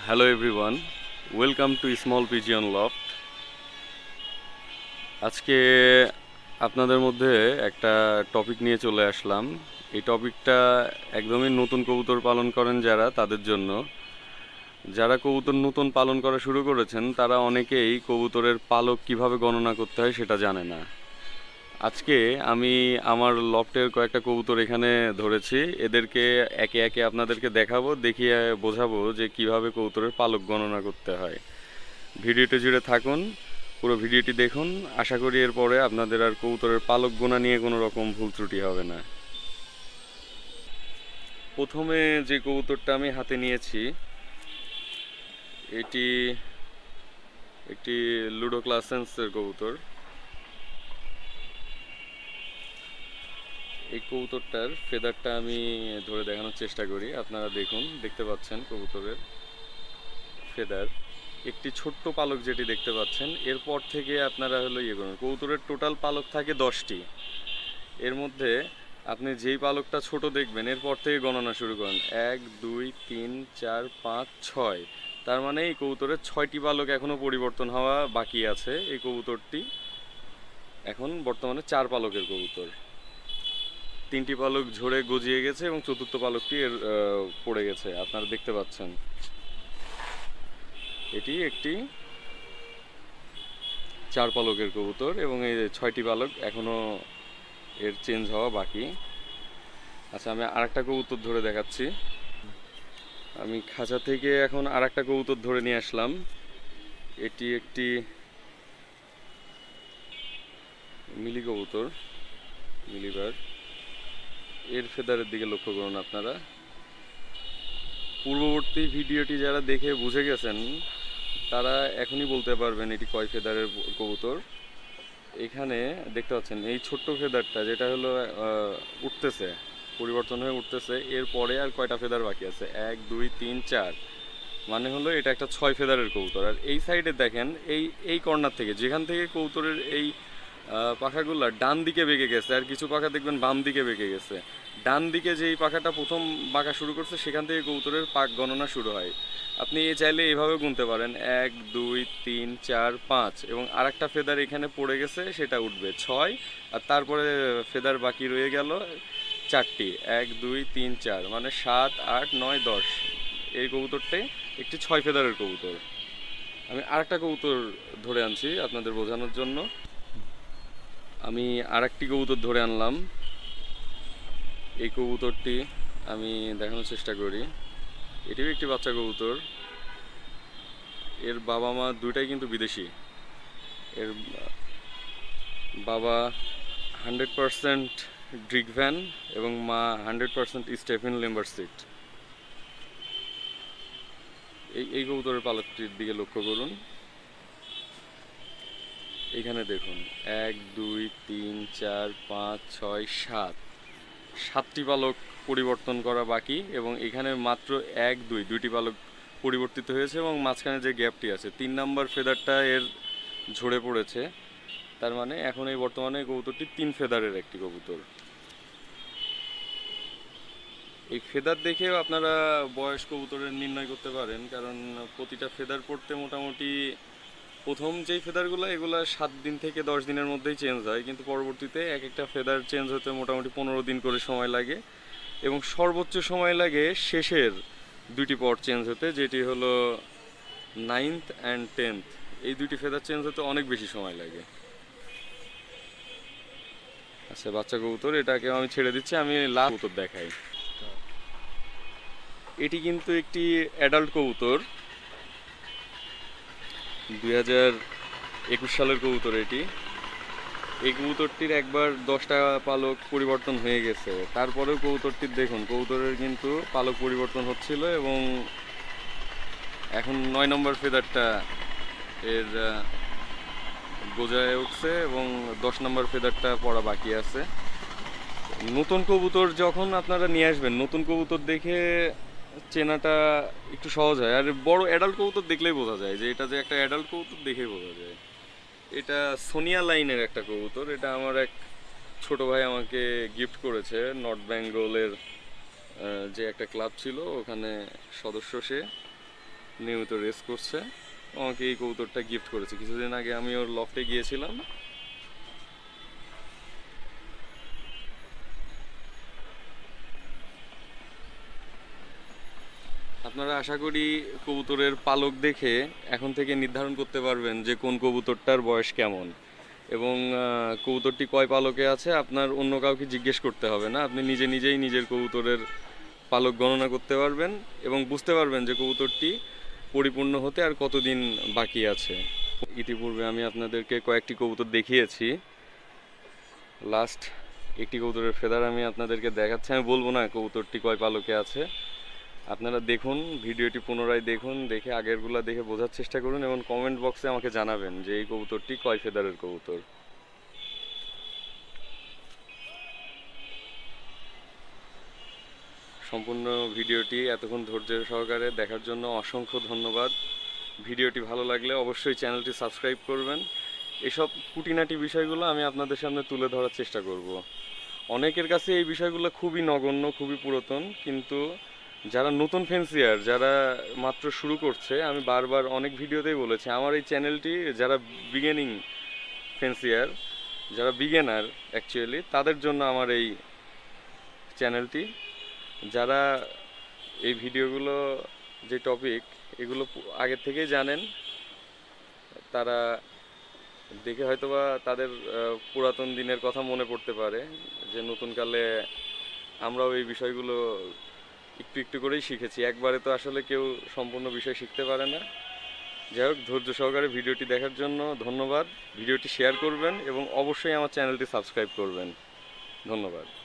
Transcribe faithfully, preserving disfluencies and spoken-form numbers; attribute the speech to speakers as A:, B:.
A: Hello everyone, welcome to Small Pigeon Loft. আজকে আপনাদের মধ্যে একটা টপিক নিয়ে চলে আসলাম। এই টপিকটা একদমই নতুন কবুতর পালন করেন যারা তাদের জন্য। যারা কবুতর নতুন পালন করা শুরু করেছেন তারা অনেকেই কবুতরের পালক কিভাবে গণনা করতে হয় সেটা জানে না। আজকে আমি আমার লফটের কয়েকটা কবুতর এখানে ধরেছি, এদেরকে একে একে আপনাদেরকে দেখাবো, দেখিয়ে বোঝাবো যে কিভাবে কবুতরের পালক গণনা করতে হয়। ভিডিওটি জুড়ে থাকুন, পুরো ভিডিওটি দেখুন। আশা করি এরপরে আপনাদের আর কবুতরের পালক গোনা নিয়ে কোনো রকম ভুল ত্রুটি হবে না। প্রথমে যে কবুতরটা আমি হাতে নিয়েছি এটি একটি লুডো ক্লাসেন্সের কবুতর। এই কবুতরটার ফেদারটা আমি ধরে দেখানোর চেষ্টা করি, আপনারা দেখুন। দেখতে পাচ্ছেন কবুতরের ফেদার, একটি ছোট্ট পালক যেটি দেখতে পাচ্ছেন, এরপর থেকে আপনারা হলো ইয়ে করুন। কবুতরের টোটাল পালক থাকে দশটি, এর মধ্যে আপনি যেই পালকটা ছোট দেখবেন এরপর থেকে গণনা শুরু করেন। এক দুই তিন চার পাঁচ ছয়, তার মানে এই কবুতরের ছয়টি পালক এখনও পরিবর্তন হওয়া বাকি আছে। এই কবুতরটি এখন বর্তমানে চার পালকের কবুতর। তিনটি পালক ঝরে গজিয়ে গেছে এবং চতুর্থ পালকটি এর পড়ে গেছে, আপনারা দেখতে পাচ্ছেন। এটি একটি চার পালকের কবুতর এবং এই ছয়টি পালক এখনো এর চেঞ্জ হওয়া বাকি। আচ্ছা, আমি আর একটা কবুতর ধরে দেখাচ্ছি। আমি খাঁচা থেকে এখন আর একটা কবুতর ধরে নিয়ে আসলাম। এটি একটি মিলি কবুতর, মিলিবার। এর ফেদারের দিকে লক্ষ্য করুন আপনারা। পূর্ববর্তী ভিডিওটি যারা দেখে বুঝে গেছেন তারা এখনই বলতে পারবেন এটি কয় ফেদারের কবুতর। এখানে দেখতে পাচ্ছেন এই ছোট্ট ফেদারটা যেটা হলো উঠতেছে, পরিবর্তন হয়ে উঠতেছে, এরপরে আর কয়টা ফেদার বাকি আছে? এক দুই তিন চার, মানে হলো এটা একটা ছয় ফেদারের কবুতর। আর এই সাইডে দেখেন, এই এই কর্নার থেকে, যেখান থেকে কবুতরের এই পাখাগুলো ডান দিকে বেঁকে গেছে, আর কিছু পাখা দেখবেন বাম দিকে বেঁকে গেছে। ডান দিকে যেই পাখাটা প্রথম বাঁকা শুরু করছে সেখান থেকে কবুতরের পাক গণনা শুরু হয়। আপনি এ চাইলে এভাবে গুনতে পারেন, এক দুই তিন চার পাঁচ, এবং আর একটা ফেদার এখানে পড়ে গেছে সেটা উঠবে ছয়, আর তারপরে ফেদার বাকি রয়ে গেল চারটি, এক দুই তিন চার, মানে সাত আট নয় দশ। এই কবুতরটাই একটি ছয় ফেদারের কবুতর। আমি আর একটা কবুতর ধরে আনছি আপনাদের বোঝানোর জন্য। আমি আর একটি কবুতর ধরে আনলাম। এই কবুতরটি আমি দেখানোর চেষ্টা করি। এটিও একটি বাচ্চা কবুতর। এর বাবা মা দুইটাই কিন্তু বিদেশি। এর বাবা হান্ড্রেড পারসেন্ট ড্রিক ভ্যান এবং মা হান্ড্রেড পারসেন্ট স্টেফেন লেম্বারসিট। এই এই কবুতরের পালকটির দিকে লক্ষ্য করুন। এখানে দেখুন, এক দুই তিন চার পাঁচ ছয় সাত, সাতটি পালক পরিবর্তন করা বাকি, এবং এখানে মাত্র এক দুই দুইটি পালক পরিবর্তিত হয়েছে, এবং মাঝখানে যে গ্যাপটি আছে তিন নাম্বার ফেদারটা এর ঝরে পড়েছে। তার মানে এখন এই বর্তমানে কবুতরটি তিন ফেদারের একটি কবুতর। এই ফেদার দেখেও আপনারা বয়স কবুতরের নির্ণয় করতে পারেন, কারণ প্রতিটা ফেদার পড়তে মোটামুটি প্রথম যেই ফেদারগুলো এগুলো সাত দিন থেকে দশ দিনের মধ্যেই চেঞ্জ হয়, কিন্তু পরবর্তীতে এক একটা ফেদার চেঞ্জ হতে মোটামুটি পনেরো দিন করে সময় লাগে, এবং সর্বোচ্চ সময় লাগে শেষের দুইটি পট চেঞ্জ হতে, যেটি হলো নাইনথ অ্যান্ড টেন্থ। এই দুইটি ফেদার চেঞ্জ হতে অনেক বেশি সময় লাগে। আচ্ছা, বাচ্চা কবুতর, এটাকে আমি ছেড়ে দিচ্ছি। আমি লাস্ট কবুতর দেখাই। এটি কিন্তু একটি অ্যাডাল্ট কবুতর, দুই হাজার একুশ সালের কবুতর এটি। এই কবুতরটির একবার দশটা পালক পরিবর্তন হয়ে গেছে, তারপরেও কবুতরটির দেখুন, কবুতরের কিন্তু পালক পরিবর্তন হচ্ছিল, এবং এখন নয় নম্বর ফেদারটা এর গোজায় উঠছে এবং দশ নম্বর ফেদারটা পড়া বাকি আছে। নতুন কবুতর যখন আপনারা নিয়ে আসবেন, নতুন কবুতর দেখে চেনাটা একটু সহজ হয়, আর বড় অ্যাডাল্ট কবুতর দেখলেই বোঝা যায় যে এটা যে একটা অ্যাডাল্ট কবুতর, দেখেই বোঝা যায়। এটা সোনিয়া লাইনের একটা কবুতর। এটা আমার এক ছোট ভাই আমাকে গিফট করেছে। নর্থ বেঙ্গলের যে একটা ক্লাব ছিল ওখানে সদস্য সে। নিয়মিত রেস করছে। আমাকে এই কবুতরটা গিফট করেছে কিছুদিন আগে, আমি ওর লফটে গিয়েছিলাম। আপনারা আশা করি কবুতরের পালক দেখে এখন থেকে নির্ধারণ করতে পারবেন যে কোন কবুতরটার বয়স কেমন, এবং কবুতরটি কয় পালকে আছে আপনার অন্য কাউকে জিজ্ঞেস করতে হবে না। আপনি নিজে নিজেই নিজের কবুতরের পালক গণনা করতে পারবেন এবং বুঝতে পারবেন যে কবুতরটি পরিপূর্ণ হতে আর কতদিন বাকি আছে। ইতিপূর্বে আমি আপনাদেরকে কয়েকটি কবুতর দেখিয়েছি। লাস্ট একটি কবুতরের ফেদার আমি আপনাদেরকে দেখাচ্ছি। আমি বলবো না কবুতরটি কয় পালকে আছে, আপনারা দেখুন, ভিডিওটি পুনরায় দেখুন, দেখে আগেরগুলা দেখে বোঝার চেষ্টা করুন এবং কমেন্ট বক্সে আমাকে জানাবেন যে এই কবুতরটি কয় ফেদারের কবুতর। সম্পূর্ণ ভিডিওটি এতক্ষণ ধৈর্য সহকারে দেখার জন্য অসংখ্য ধন্যবাদ। ভিডিওটি ভালো লাগলে অবশ্যই চ্যানেলটি সাবস্ক্রাইব করবেন। এসব খুঁটিনাটি বিষয়গুলো আমি আপনাদের সামনে তুলে ধরার চেষ্টা করব। অনেকের কাছে এই বিষয়গুলো খুবই নগণ্য, খুবই পুরাতন, কিন্তু যারা নতুন ফেন্সিয়ার, যারা মাত্র শুরু করছে, আমি বারবার অনেক ভিডিওতেই বলেছি আমার এই চ্যানেলটি যারা বিগিনিং ফেন্সিয়ার, যারা বিগিনার অ্যাকচুয়ালি, তাদের জন্য আমার এই চ্যানেলটি। যারা এই ভিডিওগুলো, যে টপিক, এগুলো আগের থেকেই জানেন, তারা দেখে হয়তোবা তাদের পুরাতন দিনের কথা মনে পড়তে পারে যে নতুনকালে আমরাও এই বিষয়গুলো একটু একটু করেই শিখেছি। একবারে তো আসলে কেউ সম্পূর্ণ বিষয় শিখতে পারে না। যাই হোক, ধৈর্য সহকারে ভিডিওটি দেখার জন্য ধন্যবাদ। ভিডিওটি শেয়ার করবেন এবং অবশ্যই আমার চ্যানেলটি সাবস্ক্রাইব করবেন। ধন্যবাদ।